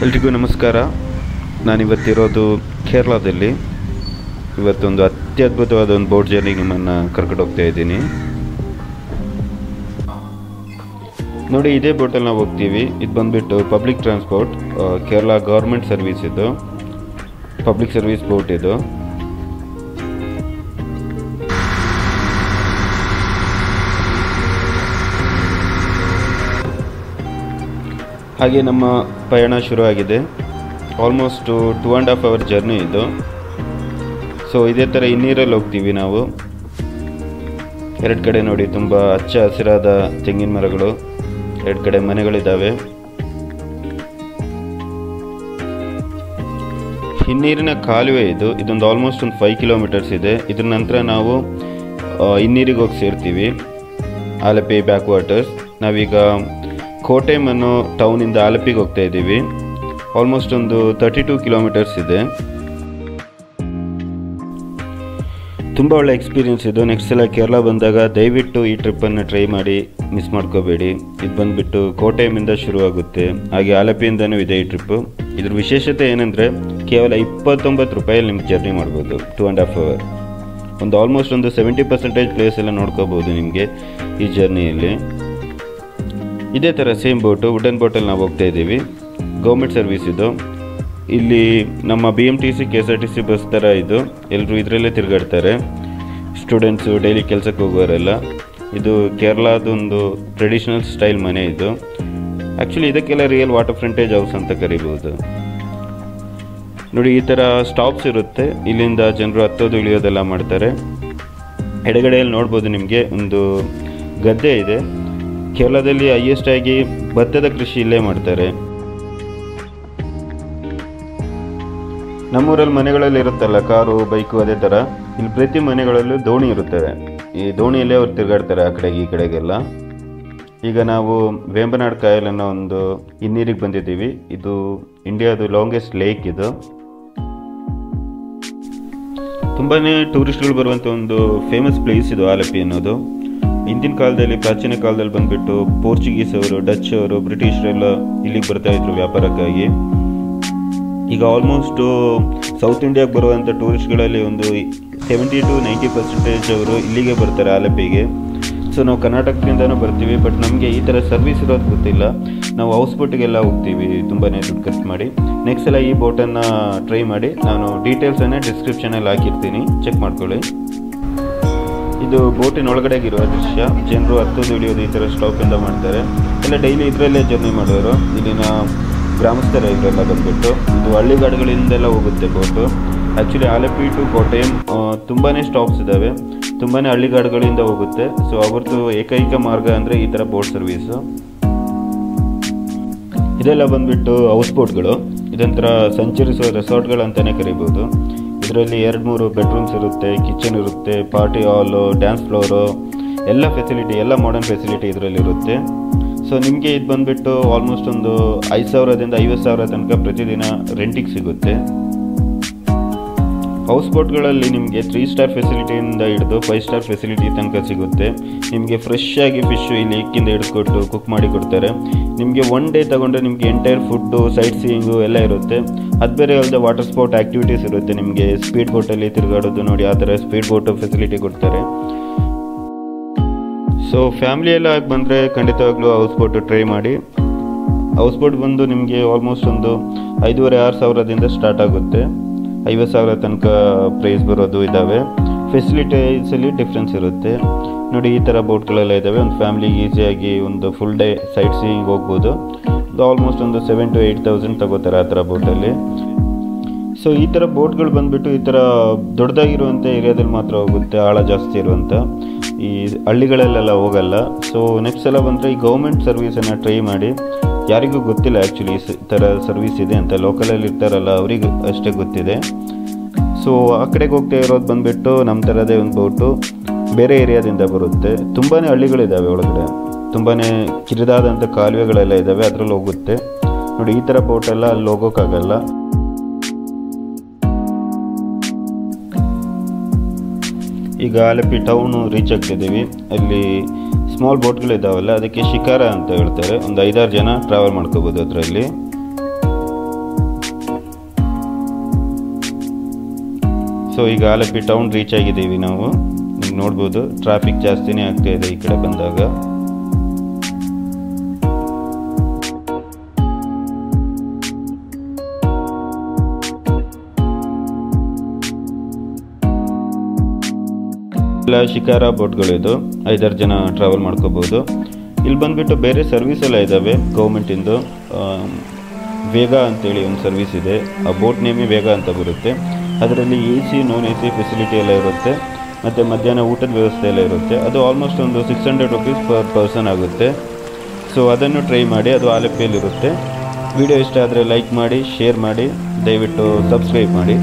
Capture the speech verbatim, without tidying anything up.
ಎಲ್ರಿಗೂ ನಮಸ್ಕಾರ. ನಾನಿವತ್ತಿರೋದು ಕೇರಳದಲ್ಲಿ. ಇವತ್ತೊಂದು ಅತ್ಯದ್ಭುತವಾದ ಒಂದು ಬೋಟ್ ಜರ್ನಿ ನಿಮ್ಮನ್ನು ಕರ್ಕೊಂಡು ಹೋಗ್ತಾ ಇದ್ದೀನಿ. ನೋಡಿ, ಇದೇ ಬೋಟಲ್ಲಿ ನಾವು ಹೋಗ್ತೀವಿ. ಇದು ಬಂದುಬಿಟ್ಟು public transport, Kerala government service. ಇದು ಪಬ್ಲಿಕ್ ಸರ್ವಿಸ್ ಬೋಟ್. ಇದು ಹಾಗೆ ನಮ್ಮ ಪಯಣ ಶುರುವಾಗಿದೆ. Almost two and half hour journey ಇದು. ಸೊ ಇದೇ ಥರ ಹಿನ್ನೀರಲ್ಲಿ ಹೋಗ್ತೀವಿ ನಾವು. ಎರಡು ಕಡೆ ನೋಡಿ, ತುಂಬ ಹಚ್ಚ ಹಸಿರಾದ ತೆಂಗಿನ ಮರಗಳು, ಎರಡು ಕಡೆ ಮನೆಗಳಿದ್ದಾವೆ. ಹಿನ್ನೀರಿನ ಕಾಲುವೆ ಇದು. ಇದೊಂದು ಆಲ್ಮೋಸ್ಟ್ ಒಂದು ಫೈವ್ ಕಿಲೋಮೀಟರ್ಸ್ ಇದೆ. ಇದ್ರ ನಂತರ ನಾವು ಹಿನ್ನೀರಿಗೆ ಹೋಗಿ ಸೇರ್ತೀವಿ, ಆಲಪಿ ಬ್ಯಾಕ್ ವಾಟರ್ಸ್. ನಾವೀಗ ಕೋಟೆಮ್ ಅನ್ನೋ ಟೌನಿಂದ ಆಲಪಿಗೆ ಹೋಗ್ತಾ ಇದ್ದೀವಿ. ಆಲ್ಮೋಸ್ಟ್ ಒಂದು ತರ್ಟಿ ಟೂ ಕಿಲೋಮೀಟರ್ಸ್ ಇದೆ. ತುಂಬ ಒಳ್ಳೆ ಎಕ್ಸ್ಪೀರಿಯನ್ಸ್ ಇದು. ನೆಕ್ಸ್ಟ್ ಸಲ ಕೇರಳ ಬಂದಾಗ ದಯವಿಟ್ಟು ಈ ಟ್ರಿಪ್ಪನ್ನು ಟ್ರೈ ಮಾಡಿ, ಮಿಸ್ ಮಾಡ್ಕೋಬೇಡಿ. ಇದು ಬಂದುಬಿಟ್ಟು ಕೋಟೆಮಿಂದ ಶುರುವಾಗುತ್ತೆ, ಹಾಗೆ ಆಲಪಿಯಿಂದನೂ ಇದೆ ಈ ಟ್ರಿಪ್ಪು. ಇದ್ರ ವಿಶೇಷತೆ ಏನಂದರೆ, ಕೇವಲ ಇಪ್ಪತ್ತೊಂಬತ್ತು ರೂಪಾಯಲ್ಲಿ ನಿಮ್ಗೆ ಜರ್ನಿ ಮಾಡ್ಬೋದು ಟೂ ಆ್ಯಂಡ್ ಹಾಫ್ ಅವರ್. ಒಂದು ಆಲ್ಮೋಸ್ಟ್ ಒಂದು ಸೆವೆಂಟಿ ಪರ್ಸೆಂಟೇಜ್ ಪ್ಲೇಸ್ ಎಲ್ಲ ನೋಡ್ಕೋಬೋದು ನಿಮಗೆ ಈ ಜರ್ನಿಯಲ್ಲಿ. ಇದೇ ಥರ ಸೇಮ್ ಬೋಟು, ವುಡನ್ ಬೋಟಲ್ಲಿ ನಾವು ಹೋಗ್ತಾ ಇದ್ದೀವಿ. ಗೌರ್ಮೆಂಟ್ ಸರ್ವಿಸ್ ಇದು. ಇಲ್ಲಿ ನಮ್ಮ B M T C K S R T C bus ಥರ ಇದು. ಎಲ್ಲರೂ ಇದರಲ್ಲೇ ತಿರುಗಾಡ್ತಾರೆ, ಸ್ಟೂಡೆಂಟ್ಸು, ಡೈಲಿ ಕೆಲಸಕ್ಕೆ ಹೋಗೋರೆಲ್ಲ. ಇದು ಕೇರಳದೊಂದು ಟ್ರೆಡಿಷ್ನಲ್ ಸ್ಟೈಲ್ ಮನೆ ಇದು. ಆ್ಯಕ್ಚುಲಿ ಇದಕ್ಕೆಲ್ಲ ರಿಯಲ್ ವಾಟರ್ ಫ್ರಂಟೇಜ್ ಹೌಸ್ ಅಂತ ಕರಿಬೋದು. ನೋಡಿ, ಈ ಥರ ಸ್ಟಾಪ್ಸ್ ಇರುತ್ತೆ. ಇಲ್ಲಿಂದ ಜನರು ಹತ್ತೋದು ಇಳಿಯೋದೆಲ್ಲ ಮಾಡ್ತಾರೆ. ಎಡಗಡೆಯಲ್ಲಿ ನೋಡ್ಬೋದು ನಿಮಗೆ ಒಂದು ಗದ್ದೆ ಇದೆ. ಕೇರಳದಲ್ಲಿ ಹೈಯೆಸ್ಟ್ ಆಗಿ ಭತ್ತದ ಕೃಷಿ ಇಲ್ಲೇ ಮಾಡ್ತಾರೆ. ನಮ್ಮೂರಲ್ಲಿ ಮನೆಗಳಲ್ಲಿ ಇರುತ್ತಲ್ಲ ಕಾರು, ಬೈಕು, ಅದೇ ಥರ ಇಲ್ಲಿ ಪ್ರತಿ ಮನೆಗಳಲ್ಲೂ ದೋಣಿ ಇರುತ್ತವೆ. ಈ ದೋಣಿಯಲ್ಲೇ ಅವ್ರು ತಿರುಗಾಡ್ತಾರೆ ಆ ಕಡೆಗೆ ಈ ಕಡೆಗೆಲ್ಲ. ಈಗ ನಾವು ವೇಂಬನಾಡ್ ಕಾಯಲ್ ಅನ್ನೋ ಒಂದು ಹಿನ್ನೀರಿಗೆ ಬಂದಿದ್ದೀವಿ. ಇದು ಇಂಡಿಯಾದು ಲಾಂಗೆಸ್ಟ್ ಲೇಕ್. ಇದು ತುಂಬಾ ಟೂರಿಸ್ಟ್ಗಳು ಬರುವಂಥ ಒಂದು ಫೇಮಸ್ ಪ್ಲೇಸ್ ಇದು ಆಲಪಿ ಅನ್ನೋದು. ಹಿಂದಿನ ಕಾಲದಲ್ಲಿ, ಪ್ರಾಚೀನ ಕಾಲದಲ್ಲಿ ಬಂದುಬಿಟ್ಟು ಪೋರ್ಚುಗೀಸ್ ಅವರು, ಡಚ್ ಅವರು, ಬ್ರಿಟಿಷರೆಲ್ಲ ಇಲ್ಲಿಗೆ ಬರ್ತಾ ಇದ್ರು ವ್ಯಾಪಾರಕ್ಕಾಗಿ. ಈಗ ಆಲ್ಮೋಸ್ಟು ಸೌತ್ ಇಂಡಿಯಾಗೆ ಬರುವಂಥ ಟೂರಿಸ್ಟ್ಗಳಲ್ಲಿ ಒಂದು ಸೆವೆಂಟಿ ಟು ನೈಂಟಿ ಪರ್ಸೆಂಟೇಜ್ ಅವರು ಇಲ್ಲಿಗೆ ಬರ್ತಾರೆ ಆಲಪಿಗೆ. ಸೊ ನಾವು ಕರ್ನಾಟಕದಿಂದನೂ ಬರ್ತೀವಿ, ಬಟ್ ನಮಗೆ ಈ ಥರ ಸರ್ವಿಸ್ ಇರೋದು ಗೊತ್ತಿಲ್ಲ. ನಾವು ಹೌಸ್ ಬೋಟಿಗೆಲ್ಲ ಹೋಗ್ತೀವಿ ತುಂಬಾ ದುಡ್ಡು ಖರ್ಚು ಮಾಡಿ. ನೆಕ್ಸ್ಟ್ ಸಲ ಈ ಬೋಟನ್ನು ಟ್ರೈ ಮಾಡಿ. ನಾನು ಡೀಟೇಲ್ಸನ್ನೇ ಡಿಸ್ಕ್ರಿಪ್ಷನಲ್ಲಿ ಹಾಕಿರ್ತೀನಿ, ಚೆಕ್ ಮಾಡ್ಕೊಳ್ಳಿ. ಇದು ಬೋಟಿನ ಒಳಗಡೆಗಿರುವ ದೃಶ್ಯ. ಜನರು ಹತ್ತೋದು ಇಳಿಯೋದು ಈ ಥರ ಸ್ಟಾಪಿಂದ ಮಾಡ್ತಾರೆ. ಎಲ್ಲ ಡೈಲಿ ಇದರಲ್ಲೇ ಜರ್ನಿ ಮಾಡೋರು, ಇಲ್ಲಿನ ಗ್ರಾಮಸ್ಥರ ಇವರೆಲ್ಲ ಬಂದುಬಿಟ್ಟು. ಇದು ಹಳ್ಳಿಗಾಡುಗಳಿಂದೆಲ್ಲ ಹೋಗುತ್ತೆ boat. Actually Alleppey to Kottayam ತುಂಬಾ ಸ್ಟಾಪ್ಸ್ ಇದ್ದಾವೆ, ತುಂಬಾ ಹಳ್ಳಿಗಾಡುಗಳಿಂದ ಹೋಗುತ್ತೆ. ಸೊ ಅವ್ರದ್ದು ಏಕೈಕ ಮಾರ್ಗ ಅಂದರೆ ಈ ಥರ ಬೋಟ್ ಸರ್ವೀಸು. ಇದೆಲ್ಲ ಬಂದುಬಿಟ್ಟು ಹೌಸ್ ಬೋಟ್ಗಳು. ಇದೊಂಥರ ಸಂಚರಿಸೋ ರೆಸಾರ್ಟ್ಗಳು ಅಂತಲೇ ಕರಿಬೋದು. ಇದರಲ್ಲಿ ಎರಡು ಮೂರು ಬೆಡ್ರೂಮ್ಸ್ ಇರುತ್ತೆ, ಕಿಚನ್ ಇರುತ್ತೆ, ಪಾರ್ಟಿ ಹಾಲು, ಡ್ಯಾನ್ಸ್ ಫ್ಲೋರು, ಎಲ್ಲ ಫೆಸಿಲಿಟಿ, ಎಲ್ಲ ಮಾಡರ್ನ್ ಫೆಸಿಲಿಟಿ ಇದರಲ್ಲಿ ಇರುತ್ತೆ. ಸೊ ನಿಮಗೆ ಇದು ಬಂದುಬಿಟ್ಟು ಆಲ್ಮೋಸ್ಟ್ ಒಂದು ಐದು ಸಾವಿರದಿಂದ ಐವತ್ತು ಸಾವಿರ ತನಕ ಪ್ರತಿದಿನ ರೆಂಟಿಗೆ ಸಿಗುತ್ತೆ. ಹೌಸ್ ಬೋಟ್ಗಳಲ್ಲಿ ನಿಮಗೆ ತ್ರೀ ಸ್ಟಾರ್ ಫೆಸಿಲಿಟಿಯಿಂದ ಹಿಡಿದು ಫೈವ್ ಸ್ಟಾರ್ ಫೆಸಿಲಿಟಿ ತನಕ ಸಿಗುತ್ತೆ. ನಿಮಗೆ ಫ್ರೆಶ್ ಆಗಿ ಫಿಶ್ಶು ಇಲ್ಲಿ ಇಕ್ಕಿಂದ ಹಿಡಿದುಕೊಟ್ಟು ಕುಕ್ ಮಾಡಿ ಕೊಡ್ತಾರೆ. ನಿಮಗೆ ಒನ್ ಡೇ ತೊಗೊಂಡ್ರೆ ನಿಮಗೆ ಎಂಟೈರ್ ಫುಡ್ಡು, ಸೈಟ್ ಸೀಯಿಂಗು ಎಲ್ಲ ಇರುತ್ತೆ. ಅದು ಬೇರೆ ಅಲ್ಲದೆ ವಾಟರ್ ಸ್ಪೋರ್ಟ್ ಆ್ಯಕ್ಟಿವಿಟೀಸ್ ಇರುತ್ತೆ. ನಿಮಗೆ ಸ್ಪೀಡ್ ಬೋಟಲ್ಲಿ ತಿರುಗಾಡೋದು ನೋಡಿ, ಆ ಥರ ಸ್ಪೀಡ್ ಬೋಟು ಫೆಸಿಲಿಟಿ ಕೊಡ್ತಾರೆ. ಸೊ ಫ್ಯಾಮಿಲಿ ಎಲ್ಲ ಆಗಿ ಬಂದರೆ ಖಂಡಿತವಾಗ್ಲೂ ಹೌಸ್ ಬೋಟು ಟ್ರೈ ಮಾಡಿ. ಹೌಸ್ ಬೋಟ್ ಬಂದು ನಿಮಗೆ ಆಲ್ಮೋಸ್ಟ್ ಒಂದು ಐದೂವರೆ ಆರು ಸಾವಿರದಿಂದ ಸ್ಟಾರ್ಟ್ ಆಗುತ್ತೆ. ಐವತ್ತು ಸಾವಿರ ತನಕ ಪ್ರೈಸ್ ಬರೋದು ಇದ್ದಾವೆ. ಫೆಸಿಲಿಟೀಸಲ್ಲಿ ಡಿಫ್ರೆನ್ಸ್ ಇರುತ್ತೆ. ನೋಡಿ, ಈ ಥರ ಬೋಟ್ಗಳೆಲ್ಲ ಇದ್ದಾವೆ. ಒಂದು ಫ್ಯಾಮಿಲಿಗೆ ಈಸಿಯಾಗಿ ಒಂದು ಫುಲ್ ಡೇ ಸೈಟ್ ಸೀಯಿಂಗ್ ಹೋಗ್ಬೋದು. ಇದು ಆಲ್ಮೋಸ್ಟ್ ಒಂದು ಸೆವೆನ್ ಟು ಏಯ್ಟ್ ತೌಸಂಡ್ ತಗೋತಾರೆ ಆ ಥರ ಬೋಟಲ್ಲಿ. ಸೊ ಈ ಥರ ಬೋಟ್ಗಳು ಬಂದುಬಿಟ್ಟು ಈ ಥರ ದೊಡ್ಡದಾಗಿರುವಂಥ ಏರಿಯಾದಲ್ಲಿ ಮಾತ್ರ ಹೋಗುತ್ತೆ, ಆಳ ಜಾಸ್ತಿ ಇರುವಂಥ. ಈ ಹಳ್ಳಿಗಳಲ್ಲೆಲ್ಲ ಹೋಗಲ್ಲ. ಸೊ ನೆಕ್ಸ್ಟ್ ಸಲ ಬಂದರೆ ಈ ಗೌರ್ಮೆಂಟ್ ಸರ್ವೀಸನ್ನು ಟ್ರೈ ಮಾಡಿ. ಯಾರಿಗೂ ಗೊತ್ತಿಲ್ಲ ಆ್ಯಕ್ಚುಲಿ ಈ ಥರ ಸರ್ವಿಸ್ ಇದೆ ಅಂತ. ಲೋಕಲಲ್ಲಿ ಇರ್ತಾರಲ್ಲ ಅವ್ರಿಗೆ ಅಷ್ಟೇ ಗೊತ್ತಿದೆ. ಸೊ ಆ ಕಡೆಗೆ ಹೋಗ್ತಾ ಇರೋದು ಬಂದುಬಿಟ್ಟು ನಮ್ಮ ಥರದೇ ಒಂದು ಬೋಟು, ಬೇರೆ ಏರಿಯಾದಿಂದ ಬರುತ್ತೆ. ತುಂಬಾ ಹಳ್ಳಿಗಳಿದ್ದಾವೆ ಒಳಗಡೆ, ತುಂಬಾ ಕಿರಿದಾದಂಥ ಕಾಲುವೆಗಳೆಲ್ಲ ಇದ್ದಾವೆ, ಅದರಲ್ಲಿ ಹೋಗುತ್ತೆ. ನೋಡಿ, ಈ ಥರ ಬೋಟೆಲ್ಲ ಅಲ್ಲಿ ಹೋಗೋಕ್ಕಾಗಲ್ಲ. ಈಗ ಆಲಪಿ ಟೌನು ರೀಚ್ ಆಗ್ತಿದ್ದೀವಿ. ಅಲ್ಲಿ ಸ್ಮಾಲ್ ಬೋಟ್ಗಳಿದ್ದಾವಲ್ಲ, ಅದಕ್ಕೆ ಶಿಕಾರ ಅಂತ ಹೇಳ್ತಾರೆ. ಒಂದು ಐದಾರು ಜನ ಟ್ರಾವೆಲ್ ಮಾಡ್ಕೋಬೋದು ಅದರಲ್ಲಿ. ಸೊ ಈಗ ಆಲಪಿ ಟೌನ್ ರೀಚ್ ಆಗಿದ್ದೀವಿ ನಾವು. ಈಗ ನೋಡ್ಬೋದು ಟ್ರಾಫಿಕ್ ಜಾಸ್ತಿನೇ ಆಗ್ತಾ ಇದೆ ಈ ಕಡೆ ಬಂದಾಗ. ಎಲ್ಲ ಶಿಕಾರ ಬೋಟ್ಗಳು, ಇದು ಐದಾರು ಜನ ಟ್ರಾವೆಲ್ ಮಾಡ್ಕೋಬೋದು. ಇಲ್ಲಿ ಬಂದುಬಿಟ್ಟು ಬೇರೆ ಸರ್ವಿಸ್ ಎಲ್ಲ ಇದ್ದಾವೆ ಗೌರ್ಮೆಂಟಿಂದು. ವೇಗ ಅಂತೇಳಿ ಒಂದು ಸರ್ವಿಸ್ ಇದೆ, ಆ ಬೋಟ್ ನೇಮೇ ವೇಗ ಅಂತ ಬರುತ್ತೆ. ಅದರಲ್ಲಿ A C non A C facility ಎಲ್ಲ ಇರುತ್ತೆ, ಮತ್ತು ಮಧ್ಯಾಹ್ನ ಊಟದ ವ್ಯವಸ್ಥೆ ಎಲ್ಲ ಇರುತ್ತೆ. ಅದು ಆಲ್ಮೋಸ್ಟ್ ಒಂದು six hundred rupees per person ಆಗುತ್ತೆ. ಸೊ ಅದನ್ನು ಟ್ರೈ ಮಾಡಿ, ಅದು ಆಲಪಿಯಲ್ಲಿರುತ್ತೆ. ವಿಡಿಯೋ ಇಷ್ಟ ಆದರೆ ಲೈಕ್ ಮಾಡಿ, ಶೇರ್ ಮಾಡಿ, ದಯವಿಟ್ಟು ಸಬ್ಸ್ಕ್ರೈಬ್ ಮಾಡಿ.